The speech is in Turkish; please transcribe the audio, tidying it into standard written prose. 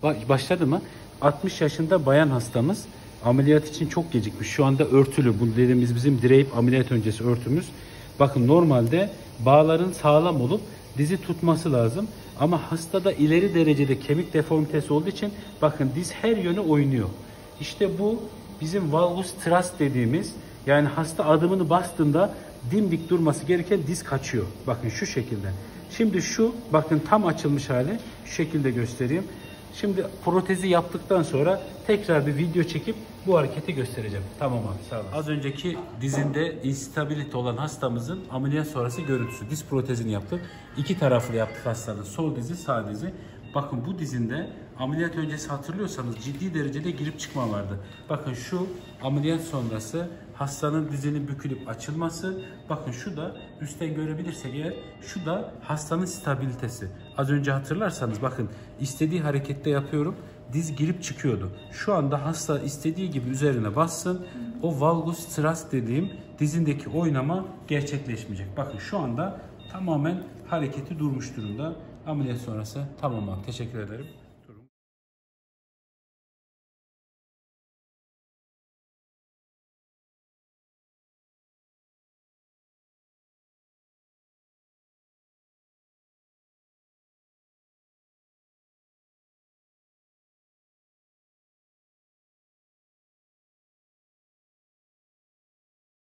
Başladı mı? 60 yaşında bayan hastamız ameliyat için çok gecikmiş. Şu anda örtülü. Bu dediğimiz bizim direyip ameliyat öncesi örtümüz. Bakın normalde bağların sağlam olup dizi tutması lazım. Ama hastada ileri derecede kemik deformitesi olduğu için bakın diz her yöne oynuyor. İşte bu bizim valgus thrust dediğimiz, yani hasta adımını bastığında dimdik durması gereken diz kaçıyor. Bakın şu şekilde. Şimdi şu bakın tam açılmış hali, şu şekilde göstereyim. Şimdi protezi yaptıktan sonra tekrar bir video çekip bu hareketi göstereceğim. Tamam abi, sağ olun. Az önceki dizinde instabilite olan hastamızın ameliyat sonrası görüntüsü. Diz protezini yaptık. İki taraflı yaptık hastanın. Sol dizi, sağ dizi. Bakın bu dizinde ameliyat öncesi hatırlıyorsanız ciddi derecede girip çıkma vardı. Bakın şu ameliyat sonrası hastanın dizinin bükülüp açılması. Bakın şu da üstten görebilirsek eğer, şu da hastanın stabilitesi. Az önce hatırlarsanız bakın istediği harekette yapıyorum. Diz girip çıkıyordu. Şu anda hasta istediği gibi üzerine bassın. O valgus thrust dediğim dizindeki oynama gerçekleşmeyecek. Bakın şu anda tamamen hareketi durmuş durumda. Ameliyat sonrası tamam abi. Teşekkür ederim.